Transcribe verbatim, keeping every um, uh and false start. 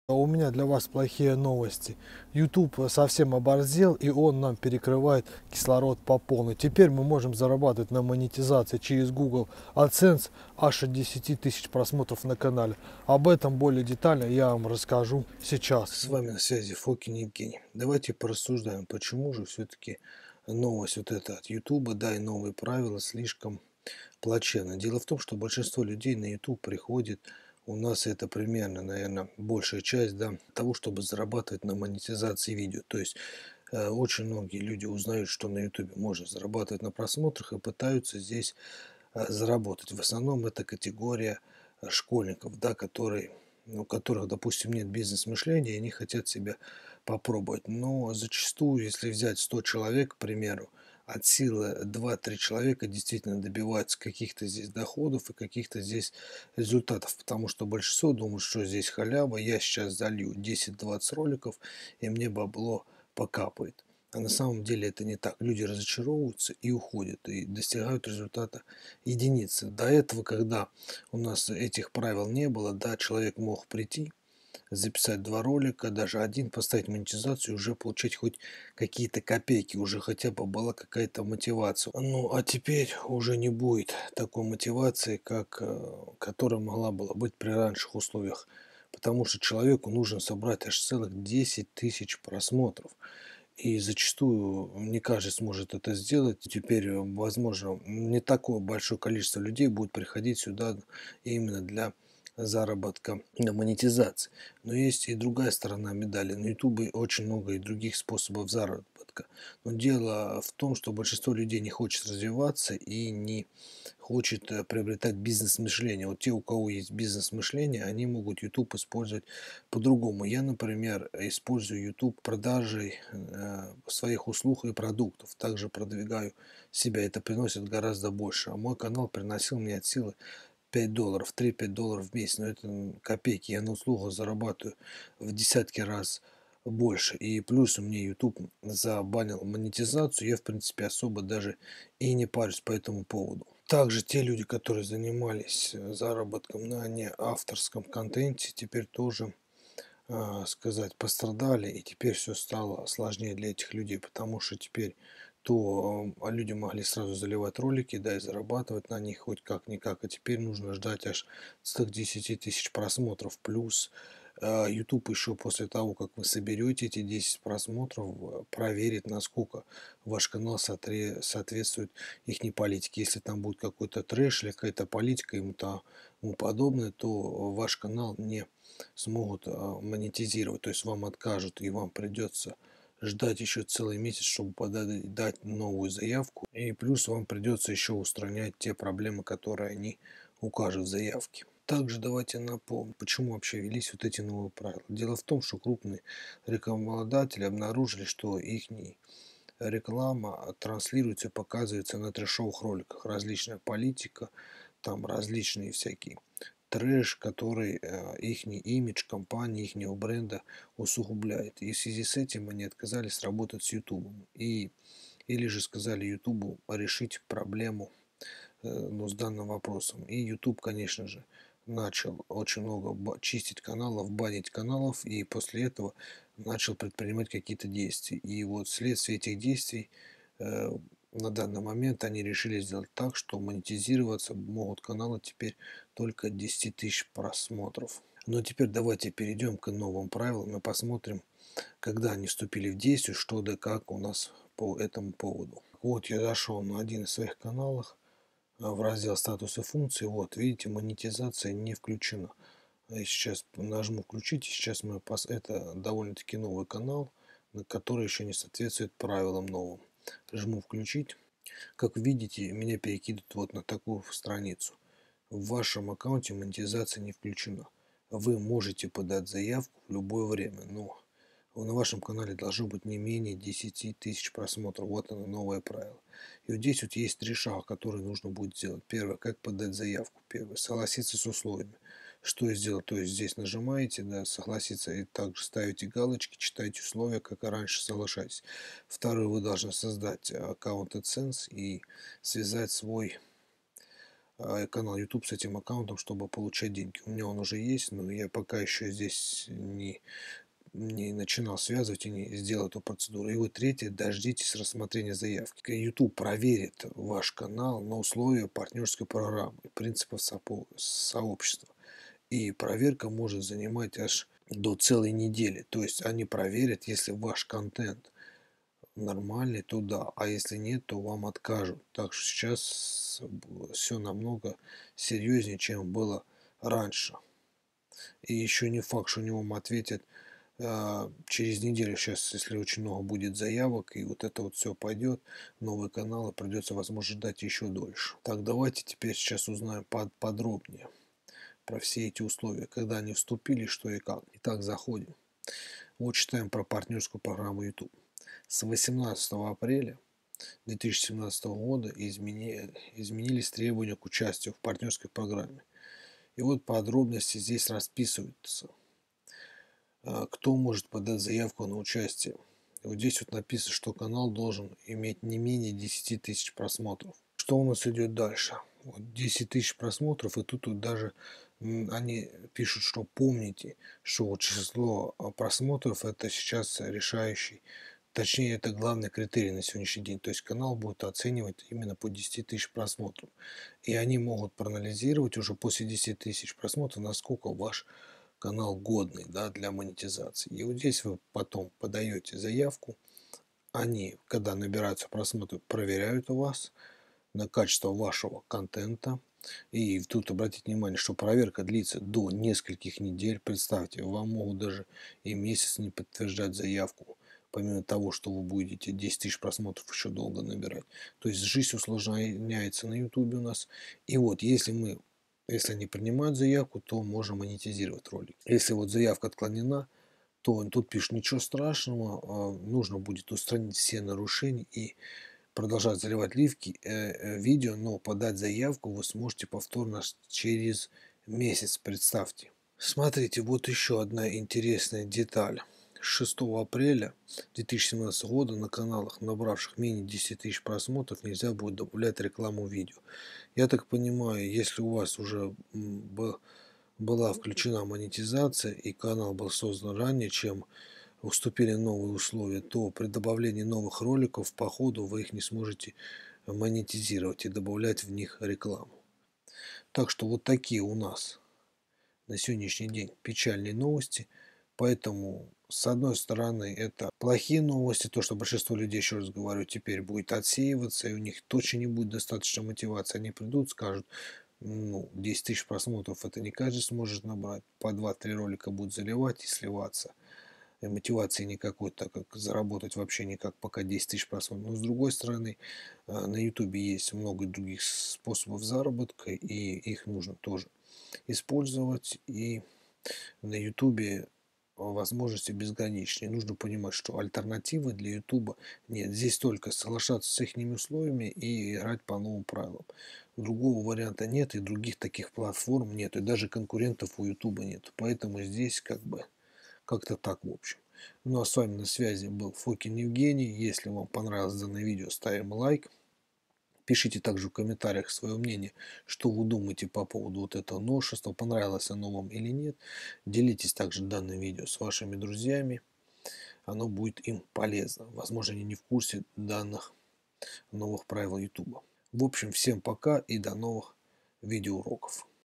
А у меня для вас плохие новости. YouTube совсем оборзел, и он нам перекрывает кислород по полной. Теперь мы можем зарабатывать на монетизации через Google AdSense аж от десяти тысяч просмотров на канале. Об этом более детально я вам расскажу сейчас. С вами на связи Фокин Евгений. Давайте порассуждаем, почему же все-таки новость вот эта от YouTube, да, и новые правила слишком плачевно. Дело в том, что большинство людей на YouTube приходит, у нас это примерно, наверное, большая часть, да, того, чтобы зарабатывать на монетизации видео. То есть э, очень многие люди узнают, что на YouTube можно зарабатывать на просмотрах и пытаются здесь э, заработать. В основном это категория э, школьников, да, которые, у которых, допустим, нет бизнес-мышления, и они хотят себя попробовать. Но зачастую, если взять сто человек, к примеру, от силы два-три человека действительно добиваются каких-то здесь доходов и каких-то здесь результатов, потому что большинство думают, что здесь халява, я сейчас залью десять-двадцать роликов и мне бабло покапает. А на самом деле это не так. Люди разочаровываются и уходят, и достигают результата единицы. До этого, когда у нас этих правил не было, да, человек мог прийти, записать два ролика, даже один, поставить монетизацию, уже получать хоть какие-то копейки, уже хотя бы была какая-то мотивация. Ну, а теперь уже не будет такой мотивации, как, э, которая могла была быть при раньших условиях. Потому что человеку нужно собрать аж целых десять тысяч просмотров. И зачастую не каждый сможет это сделать. Теперь, э, возможно, не такое большое количество людей будет приходить сюда именно для заработка на монетизации. Но есть и другая сторона медали. На Ютубе очень много и других способов заработка. Но дело в том, что большинство людей не хочет развиваться и не хочет э, приобретать бизнес-мышление. Вот те, у кого есть бизнес-мышление, они могут YouTube использовать по-другому. Я, например, использую YouTube продажей э, своих услуг и продуктов. Также продвигаю себя. Это приносит гораздо больше. А мой канал приносил мне от силы пять долларов, три-пять долларов в месяц. Но это копейки. Я на услугах зарабатываю в десятки раз больше. И плюс мне YouTube забанил монетизацию. Я, в принципе, особо даже и не парюсь по этому поводу. Также те люди, которые занимались э, заработком на неавторском контенте, теперь тоже а, сказать, пострадали, и теперь все стало сложнее для этих людей, потому что теперь то а, люди могли сразу заливать ролики, да, и зарабатывать на них хоть как-никак, а теперь нужно ждать аж ста десяти тысяч просмотров, плюс а, YouTube еще после того, как вы соберете эти десять просмотров, э, проверит, насколько ваш канал соотре- соответствует их политике. Если там будет какой-то трэш или какая-то политика и тому подобное, то ваш канал не смогут а, монетизировать, то есть вам откажут, и вам придется ждать еще целый месяц, чтобы подать дать новую заявку. И плюс вам придется еще устранять те проблемы, которые они укажут в заявке. Также давайте напомним, почему вообще велись вот эти новые правила. Дело в том, что крупные рекламодатели обнаружили, что их реклама транслируется, показывается на трешовых роликах. Различная политика, там различные всякие трэш, который э, их имидж компании, их бренда усугубляет. И в связи с этим они отказались работать с YouTube. И, или же сказали YouTube решить проблему э, ну, с данным вопросом. И YouTube, конечно же, начал очень много чистить каналов, банить каналов, и после этого начал предпринимать какие-то действия. И вот вследствие этих действий э, на данный момент они решили сделать так, что монетизироваться могут каналы теперь только десять тысяч просмотров. Но теперь давайте перейдем к новым правилам и посмотрим, когда они вступили в действие, что да как у нас по этому поводу. Вот я зашел на один из своих каналов а, в раздел статусы функций. Вот видите, монетизация не включена. Я сейчас нажму включить, и сейчас мы пос... это довольно-таки новый канал, на который еще не соответствует правилам новым. Жму включить. Как видите, меня перекидывают вот на такую страницу. В вашем аккаунте монетизация не включена. Вы можете подать заявку в любое время, но на вашем канале должно быть не менее десяти тысяч просмотров. Вот оно, новое правило. И вот здесь вот есть три шага, которые нужно будет сделать. Первое, как подать заявку. Первое, согласиться с условиями. Что сделать? То есть здесь нажимаете, да, согласиться, и также ставите галочки, читаете условия, как и раньше, соглашайтесь. Второе, вы должны создать аккаунт AdSense и связать свой а, канал YouTube с этим аккаунтом, чтобы получать деньги. У меня он уже есть, но я пока еще здесь не, не начинал связывать и не сделал эту процедуру. И вот третье, дождитесь рассмотрения заявки. YouTube проверит ваш канал на условия партнерской программы и принципов сопо- сообщества. И проверка может занимать аж до целой недели. То есть они проверят, если ваш контент нормальный, то да, а если нет, то вам откажут. Так что сейчас все намного серьезнее, чем было раньше. И еще не факт, что у него ответят а, через неделю. Сейчас, если очень много будет заявок, и вот это вот все пойдет, новые каналы, придется, возможно, ждать еще дольше. Так, давайте теперь сейчас узнаем под, подробнее про все эти условия, когда они вступили, что и как. Итак, заходим. Вот читаем про партнерскую программу YouTube. С восемнадцатого апреля две тысячи семнадцатого года измени, изменились требования к участию в партнерской программе. И вот подробности здесь расписываются. А, кто может подать заявку на участие. И вот здесь вот написано, что канал должен иметь не менее десяти тысяч просмотров. Что у нас идет дальше? Вот десять тысяч просмотров, и тут вот даже они пишут, что помните, что вот число а, просмотров это сейчас решающий, точнее это главный критерий на сегодняшний день. То есть канал будет оценивать именно по десяти тысяч просмотров. И они могут проанализировать уже после десяти тысяч просмотров, насколько ваш канал годный, да, для монетизации. И вот здесь вы потом подаете заявку. Они, когда набираются просмотры, проверяют у вас на качество вашего контента. И тут обратите внимание, что проверка длится до нескольких недель. Представьте, вам могут даже и месяц не подтверждать заявку. Помимо того, что вы будете десять тысяч просмотров еще долго набирать. То есть жизнь усложняется на YouTube у нас. И вот, если мы, если они принимают заявку, то можем монетизировать ролик. Если вот заявка отклонена, то тут пишет ничего страшного, а, нужно будет устранить все нарушения и продолжать заливать ливки, э, э, видео, но подать заявку вы сможете повторно через месяц, представьте. Смотрите, вот еще одна интересная деталь. С шестого апреля две тысячи семнадцатого года на каналах, набравших менее десяти тысяч просмотров, нельзя будет добавлять рекламу видео. Я так понимаю, если у вас уже была включена монетизация и канал был создан ранее, чем уступили новые условия, то при добавлении новых роликов по ходу вы их не сможете монетизировать и добавлять в них рекламу. Так что вот такие у нас на сегодняшний день печальные новости. Поэтому, с одной стороны, это плохие новости, то, что большинство людей, еще раз говорю, теперь будет отсеиваться, и у них точно не будет достаточно мотивации. Они придут, скажут, ну, десять тысяч просмотров это не каждый сможет набрать, по два-три ролика будет заливать и сливаться. И мотивации никакой, так как заработать вообще никак, пока десять тысяч просмотров. Но с другой стороны, на YouTube есть много других способов заработка, и их нужно тоже использовать. И на YouTube возможности безграничные. Нужно понимать, что альтернативы для YouTube нет. Здесь только соглашаться с их условиями и играть по новым правилам. Другого варианта нет, и других таких платформ нет, и даже конкурентов у YouTube нет. Поэтому здесь как бы как-то так в общем. Ну а с вами на связи был Фокин Евгений. Если вам понравилось данное видео, ставим лайк. Пишите также в комментариях свое мнение, что вы думаете по поводу вот этого новшества, понравилось оно вам или нет. Делитесь также данным видео с вашими друзьями, оно будет им полезно. Возможно, они не в курсе данных новых правил YouTube. В общем, всем пока и до новых видеоуроков.